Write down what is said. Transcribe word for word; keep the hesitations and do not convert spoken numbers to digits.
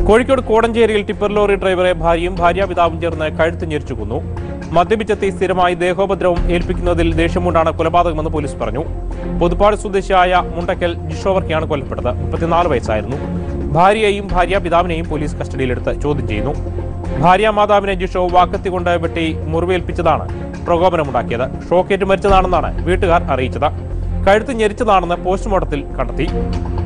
Kozhikode Kodanchery tipper lorry driver ഭാര്യയും ഭാര്യാപിതാവും ചേർന്ന് കഴുത്ത് ഞെരിച്ചു കൊന്നു. മദ്യപിച്ചെത്തി സ്ഥിരമായി ദേഹോപദ്രവം ഏൽപ്പിക്കുന്നതിൽ ദേഷ്യമുണ്ടാണ് കൊലപാതകമെന്ന് പോലീസ് പറഞ്ഞു. പുതുപ്പാട് സ്വദേശിയായ മുണ്ടക്കൽ ജിഷോവർക്കാണ് കൊല്ലപ്പെട്ടത്. മുപ്പത്തിനാല് വയസ്സായിരുന്നു. ഭാര്യയെയും ഭാര്യാപിതാവിനെയും പോലീസ് കസ്റ്റഡിയിലെടുത്ത് ചോദ്യം ചെയ്യുന്നു. ഭാര്യാമാതാവിനെ ജിഷോ വാക്കത്തികൊണ്ട് വെട്ടി മുറിവേൽപ്പിച്ചതാണ് പ്രകോപനമുണ്ടാക്കിയത്. ഷോക്കേറ്റ് മരിച്ചതാണെന്നാണ് വീട്ടുകാർ അറിയിച്ചത്. കഴുത്ത് ഞെരിച്ചതാണെന്ന് പോസ്റ്റ്മോർട്ടത്തിൽ കണ്ടെത്തി.